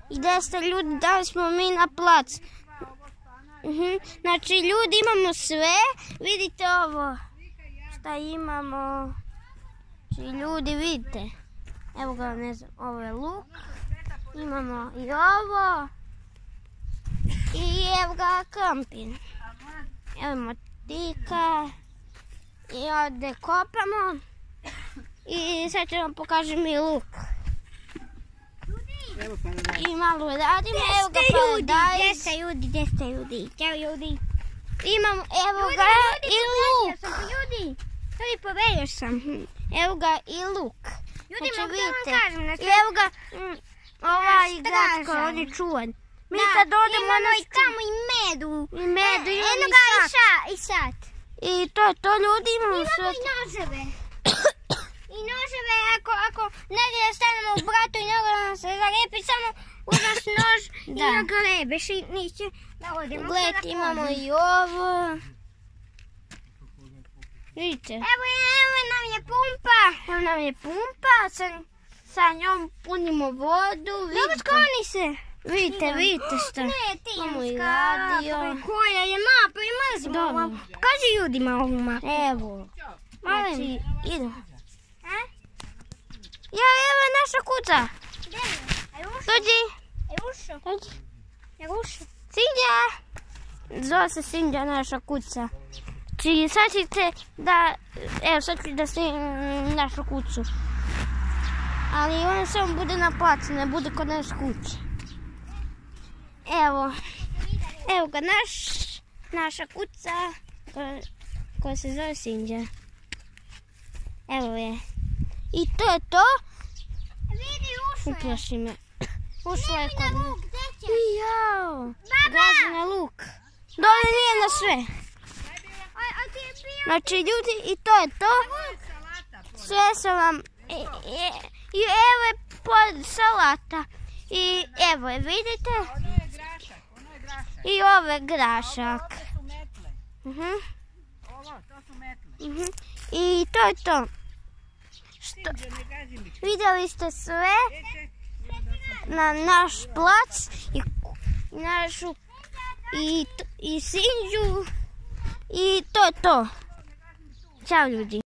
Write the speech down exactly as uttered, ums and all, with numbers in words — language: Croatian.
I gdje ste ljudi, dali smo mi na plac. Znači ljudi imamo sve, vidite ovo šta imamo. Znači ljudi vidite, evo ga, ne znam, ovo je luk, imamo i ovo i evo ga kampin. Evo motika i ovdje kopamo i sad ću vam pokažem i luk. I malo radimo, evo ga paradajz. Gdje ste ljudi, gdje ste ljudi, ćao ljudi. Imam, evo ga i luk. Ljudi, ljudi, povedio sam. Evo ga i luk. Ljudi, Znači, mogu da vam vidite. kažem na sve. I evo ga, mm, ovaj stražan. igračka, on je čuvan. Mi Da, kad odemo imamo na i tamo i medu. I medu, E, imamo eno i ga i sat. ša, i sat. I to je to, ljudi, imamo sve. Imamo i noževe. I noževe, ako, ako negdje stanemo u bratu i noga nam se zalepi, samo uzmaš nož i Da. nagrebeš i niće da odemo. Gledajte, imamo i ovo. Vidite. Evo, evo nam je pumpa. Evo nam je pumpa, sa, sa njom punimo vodu. Dobro, skloni se. Vidite, vidite šta. Ne, ti Imamo i imam radio. koja je mapa i mrzimo. Dobro. Kaži ljudima ovu mapu. Evo. Molim. Znači, idemo. A? Ja, evo je naša kuća. Gdje je? Je ušao? Dođi. Je ušao? Dođi. Je ušao? Sinđa. Zove se Sinđa, naša kuća. Znači, sad ćete da, evo sad ću da snimim našu kuću. Ali ona samo bude na placu, ne bude kod naš kuće. Evo, evo ga naš, naša kuća koja, koja se zove Sinđa. Evo je. I to je to. Vidi, ušao je. Uplaši me. Ušla je Idem kod na me. luk, gdje ćeš? I jao. Baba! Gazi na luk. Dole nije na sve. A, a ti je bio Znači ljudi, i to je to. Sve sam vam, i, i, i evo je pod salata. I evo je, vidite. Ono je grašak, ono je grašak. I ovo je grašak. Ovdje su metle. Mhm, Ovo, to su metle. mhm. I to je to. Što, Sinđe, ne gazi mi. vidjeli ste sve Eće, na naš plac i našu i, t- i Sinđu. I to je to. Ćao ljudi.